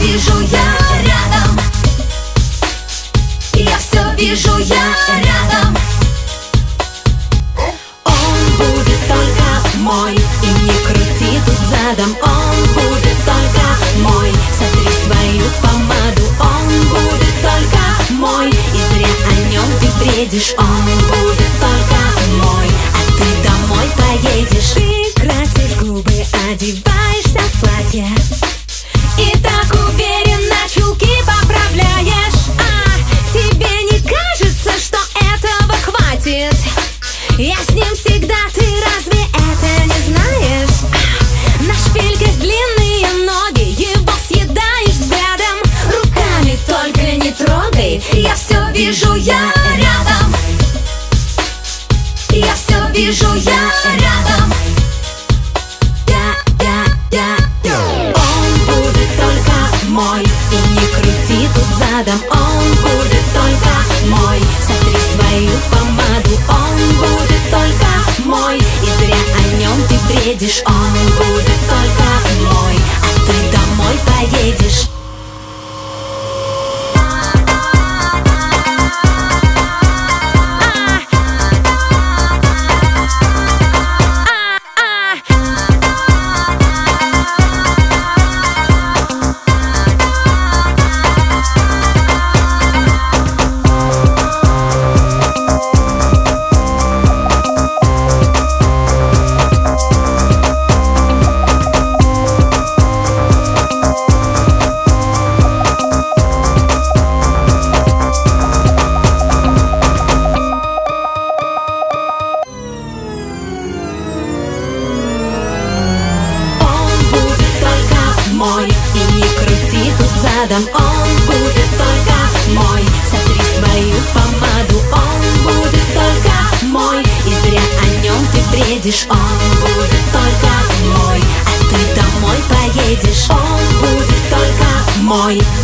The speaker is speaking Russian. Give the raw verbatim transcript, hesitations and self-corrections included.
вижу, я рядом. Я все вижу, я рядом. Он будет только мой, и не крути тут задом. Он будет только мой, сотри свою помаду. Он будет только мой, и зря о нем ты бредишь. Он будет только мой, а ты домой поедешь. Ты красишь губы, одеваешься в платье и так уверенно чулки поправляешь. А тебе не кажется, что этого хватит? Я с ним всегда, ты разве это не знаешь? На шпильках длинные ноги, его съедаешь взглядом. Руками только не трогай, я все вижу, я рядом. Я все вижу, я рядом. Я, я, я. Он будет только мой, и не крути тут задом. Он будет только мой, сотри свою помаду. Он будет только мой, и зря о нем ты бредишь. Он будет только мой, а ты домой поедешь. Мой, и не крути тут задом. Он будет только мой, сотри свою помаду. Он будет только мой, и зря о нем ты бредишь. Он будет только мой, а ты домой поедешь. Он будет только мой.